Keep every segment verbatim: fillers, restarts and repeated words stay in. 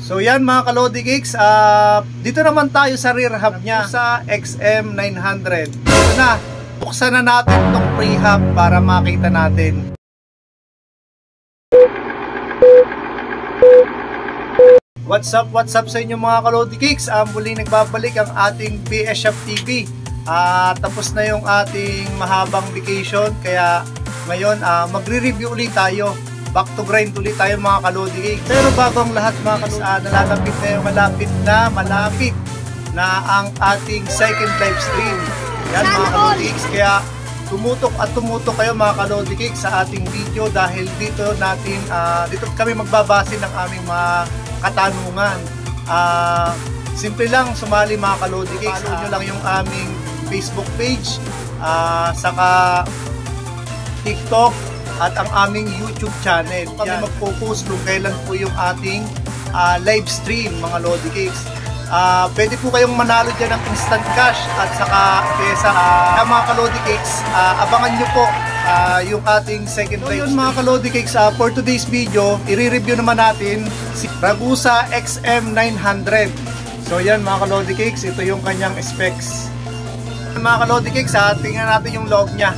So yan mga kalodi cakes, uh, dito naman tayo sa rear hub nya sa X M nine hundred. Ito na, buksan na natin itong pre-hub para makita natin. What's up, what's up sa inyo mga kalodi cakes? Um, muli nagbabalik ang ating B S Shop T V. uh, Tapos na yung ating mahabang vacation, kaya ngayon uh, magre-review ulit tayo. Back to grind ulit tayo mga kalodi cakes. Pero bago ang lahat mga kalodi, uh, nalalapit na yung malapit na malapit na ang ating second live stream. Yan mga kalodi cakes, kaya tumutok at tumutok kayo mga kalodi cakes sa ating video, dahil dito natin uh, dito kami magbabase ng aming mga katanungan. Uh, simple lang sumali mga kalodi cakes. Follow nyo lang yung aming Facebook page, uh, saka TikTok at ang aming YouTube channel. Kami mag-focus kung kailan po yung ating uh, live stream mga lodi cakes. Uh, pwede po kayong manalo dyan ng instant cash at saka kesa uh, mga kalodi cakes, uh, abangan nyo po uh, yung ating second live stream. Mga kalodi cakes, uh, for today's video, i-review naman natin si Ragusa X M nine hundred. So yan mga kalodi cakes, ito yung kanyang specs. Mga kalodi cakes, uh, tingnan natin yung loob nya.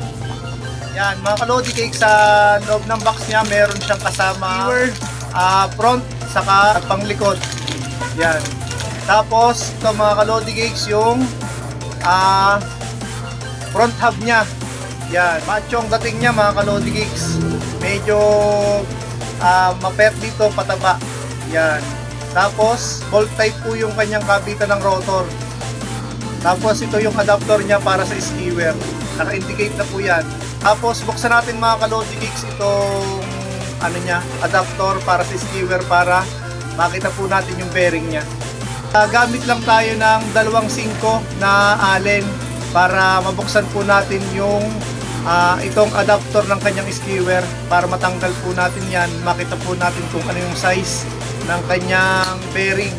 Yan mga kalodi cakes, sa loob ng box nya meron siyang kasama uh, front saka panglikod. Yan. Tapos ito mga kalodi cakes yung uh, front hub nya. Yan, machong dating nya mga kalodi cakes. Medyo uh, mapet dito, pataba. Yan. Tapos bolt type po yung kanyang kabitan ng rotor. Tapos ito yung adapter nya para sa skewer. Naka-indicate na po yan. Tapos buksan natin mga kalodi cakes itong ano nya, adapter para sa skewer, para makita po natin yung bearing nya. Uh, gamit lang tayo ng dalawang singko na allen para mabuksan po natin yung uh, itong adapter ng kanyang skewer, para matanggal po natin yan, makita po natin kung ano yung size ng kanyang bearing.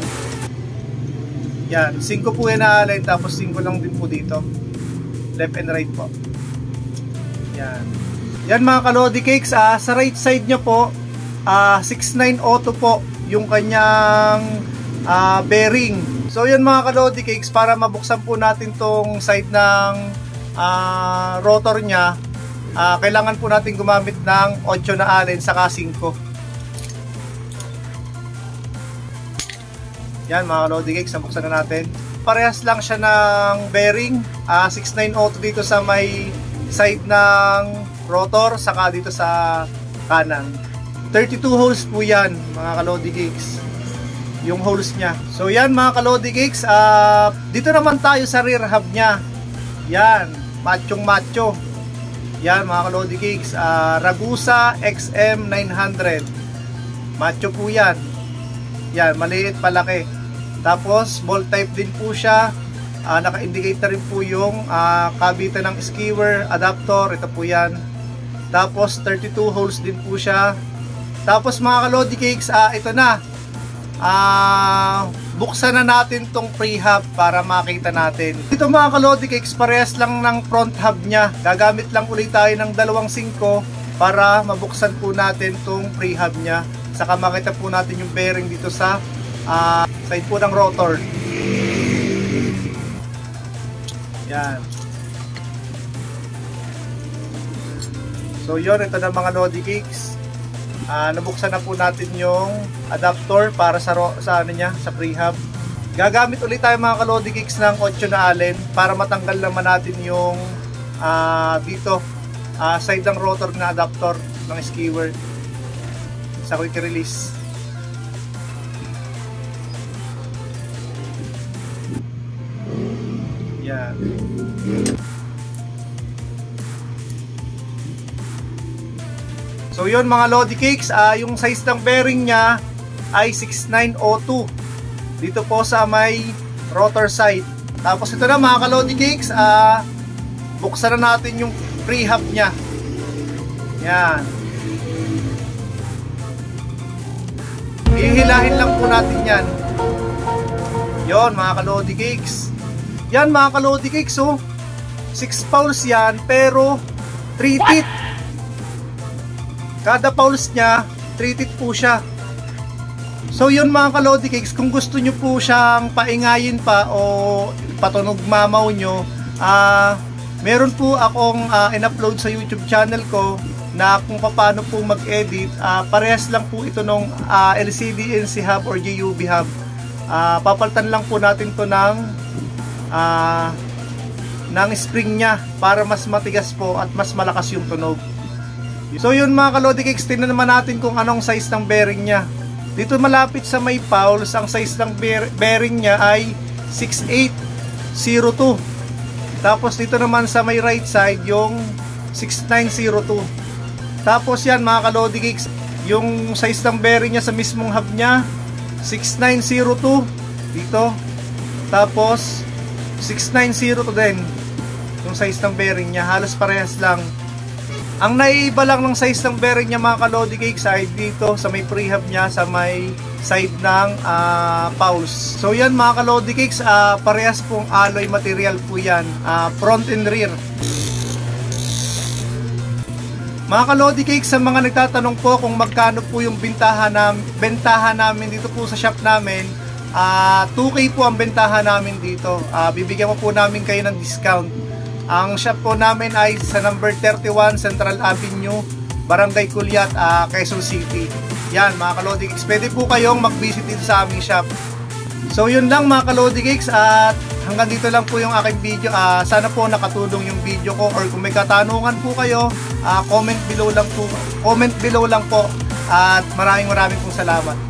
Yan, singko po yan na allen, tapos singko lang din po dito, left and right po. Yan. Yan mga kalodi cakes, uh, sa right side nya po, uh, six nine auto po yung kanyang uh, bearing. So yan mga kalodi cakes, para mabuksan po natin tong side ng uh, rotor nya, uh, kailangan po natin gumamit ng eight na allen saka singko. Yan mga kalodi cakes, nabuksan na natin. Parehas lang siya ng bearing, uh, six nine auto dito sa may side ng rotor, saka dito sa kanan. thirty-two holes po yan mga kalodi cakes, yung holes nya. So yan mga kalodi cakes, uh, dito naman tayo sa rear hub nya. Yan, machong macho. Yan mga kalodi cakes, uh, Ragusa X M nine hundred. Macho po yan. Yan, maliit palaki. Tapos bolt type din po siya. Uh, naka-indicate na rin po yung uh, kabitan ng skewer, adapter, ito po yan. Tapos thirty-two holes din po siya. Tapos mga kalodi cakes, uh, ito na, uh, buksan na natin tong pre-hub para makita natin. Ito mga kalodi cakes, parehas lang ng front hub nya. Gagamit lang ulit tayo ng dalawang singko para mabuksan po natin tong pre-hub nya, saka makita po natin yung bearing dito sa uh, side po ng rotor. Yan. So yun, ito na mga lodi cakes. Uh, nabuksan na po natin yung adapter para sa, sa ano nya, sa pre-hub. Gagamit ulit tayo mga kalodi cakes ng eight na allen para matanggal naman natin yung uh, dito uh, side ng rotor na adapter ng skewer sa quick release. Yan. So yun mga lodi cakes, uh, yung size ng bearing nya ay six nine oh two dito po sa may rotor side. Tapos ito na mga kalodi cakes, uh, buksan na natin yung pre-hub nya. Yan. Ihilahin lang po natin yan. Yun mga kalodi cakes. Yan mga kalodi cakes, oh, six poles yan, pero three teeth. Kada poles nya three teeth po siya. So yun mga kalodi cakes, kung gusto nyo po siyang paingayin pa o patunog mamaw nyo, ah, meron po akong uh, in-upload sa YouTube channel ko na kung paano po mag-edit. Uh, parehas lang po ito ng uh, L C D N C hub or G U V hub. Uh, papalitan lang po natin to ng uh, ng spring nya para mas matigas po at mas malakas yung tunog. So yun mga kalodi cakes, tingnan naman natin kung anong size ng bearing nya. Dito malapit sa may pawls, ang size ng bearing nya ay six eight zero two. Tapos dito naman sa may right side yung six nine zero two. Tapos yan mga kalodi cakes, yung size ng bearing nya sa mismong hub nya six nine zero two dito. Tapos six nine zero two din yung size ng bearing nya, halos parehas lang. Ang naiiba lang ng size ng bearing nya mga kalodi cakes ay dito sa may pre-hub nya sa may side ng uh, pawls. So yan mga kalodi cakes, uh, parehas pong alloy material po yan, uh, front and rear. Mga kalodi cakes, sa mga nagtatanong po kung magkano po yung bentahan, na, bentahan namin dito po sa shop namin, uh, two K po ang bentahan namin dito. Uh, bibigyan po po namin kayo ng discount. Ang shop po namin ay sa number thirty-one Central Avenue, Barangay Culiat, uh, Quezon City. Yan mga kalodi cakes, pwede po kayong mag-visit dito sa aming shop. So yun lang mga kalodi cakes, at hanggang dito lang po yung aking video. uh, Sana po nakatulong yung video ko, or kung may katanungan po kayo, uh, comment below lang po, comment below lang po. At maraming maraming pong salamat.